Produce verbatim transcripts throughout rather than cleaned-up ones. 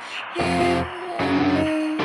you and me,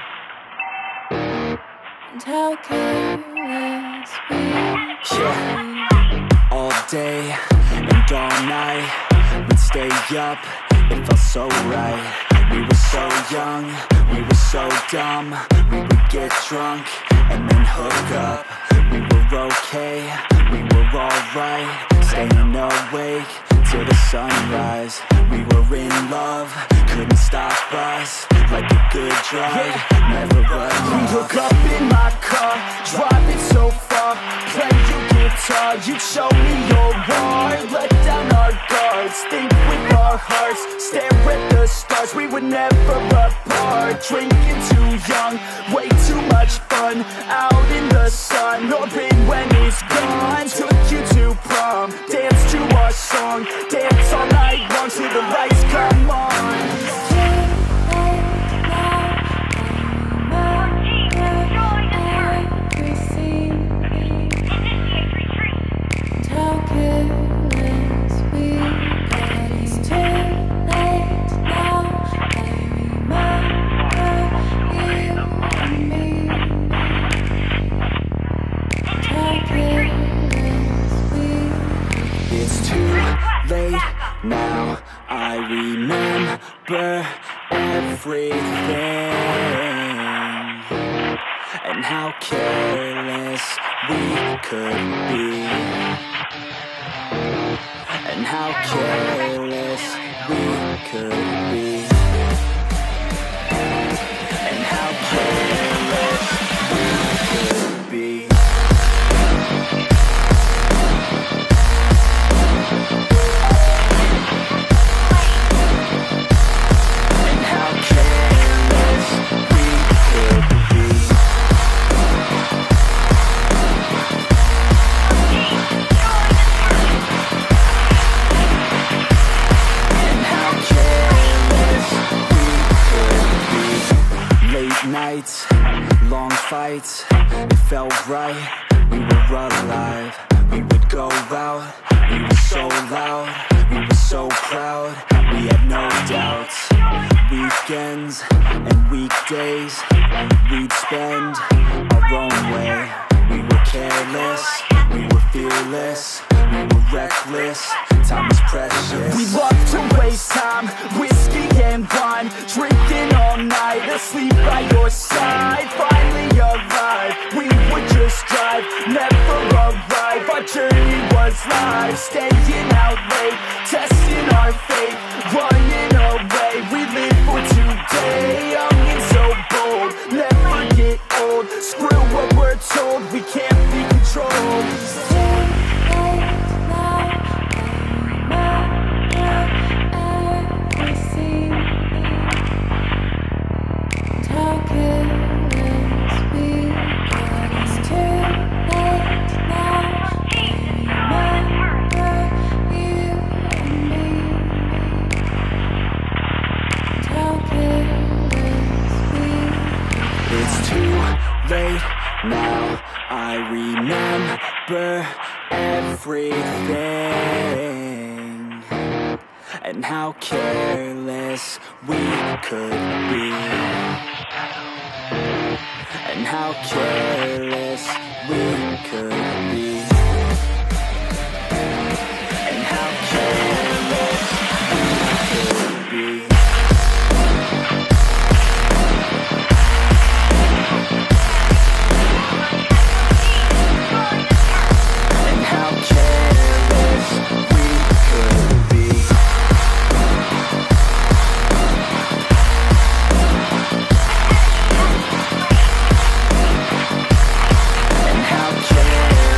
and how careless we Yeah, all day and all night we'd stay up, it felt so right. We were so young, we were so dumb. We would get drunk and then hook up. We were okay, we were alright, staying awake till the sunrise. We were in love, couldn't stop us, like a good drug, yeah. Never enough. We hook up in my car, driving so far, play your guitar, you show me your heart. Let down our guards, think with our hearts, stare at the stars, we were never apart. Drinking too young, way too much fun, out in the sun, orbit when it's gone. Took you to prom, dance to our song, dance all night long till the lights come on. Late now, I remember everything, and how careless we could be, and how careless we could be, and how careless we could be. Nights, long fights, it felt right, we were alive. We would go out, we were so loud, we were so proud, we had no doubts. Weekends and weekdays, we'd spend our own way. We were careless, we were fearless, we were reckless, time was precious. We loved to waste time, whiskey and wine, drinking all night, asleep by your side. Finally arrived, we would just drive, never arrive. Our journey was live, staying out late, testing our fate, running away. We live for today, young and so bold, never get old. Screw what we're told, we can't be controlled. Late now, I remember everything, and how careless we could be, and how careless we could be, and how careless we could be. And how careless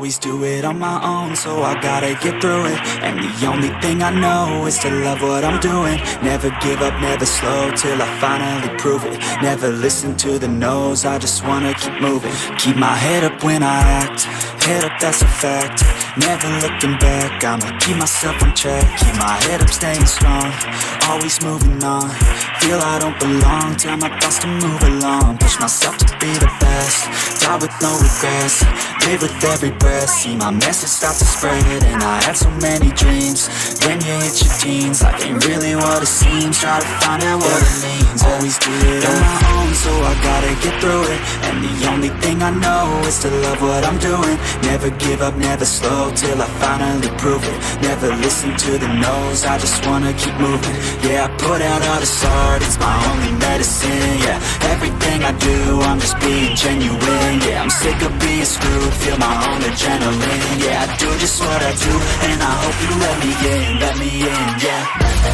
always do it on my own, so I gotta get through it. And the only thing I know is to love what I'm doing. Never give up, never slow, till I finally prove it. Never listen to the no's, I just wanna keep moving. Keep my head up when I act, head up, that's a fact. Never looking back, I'ma keep myself on track. Keep my head up, staying strong, always moving on. Feel I don't belong, tell my thoughts to move along. Push myself to be the best, die with no regrets. Live with every breath, see my message start to spread. And I had so many dreams, when you hit your teens, life ain't really what it seems. Try to find out what it means, always do it on my own, so I gotta get through it. And the only thing I know is to love what I'm doing. Never give up, never slow, till I finally prove it. Never listen to the no's, I just wanna keep moving. Yeah, I put out all this art, it's my only medicine. Yeah, everything I do, I'm just being genuine. Yeah, I'm sick of being screwed, feel my own adrenaline. Yeah, I do just what I do, and I hope you let me in, let me in, yeah.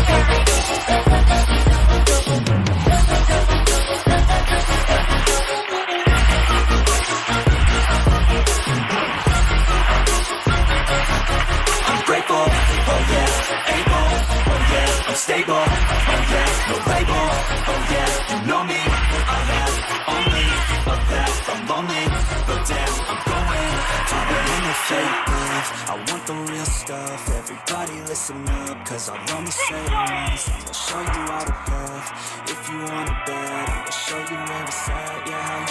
I'm grateful, oh yeah, able, oh yeah, I'm stable, oh yeah, no label, oh yeah, you know me, I have only a path, I'm lonely, but damn, I'm going to win the fake love. I want the real stuff, everybody listen up, cause I'll only say it once. I'll show you how to path, if you want it bad, I'll show you where it's at, yeah, how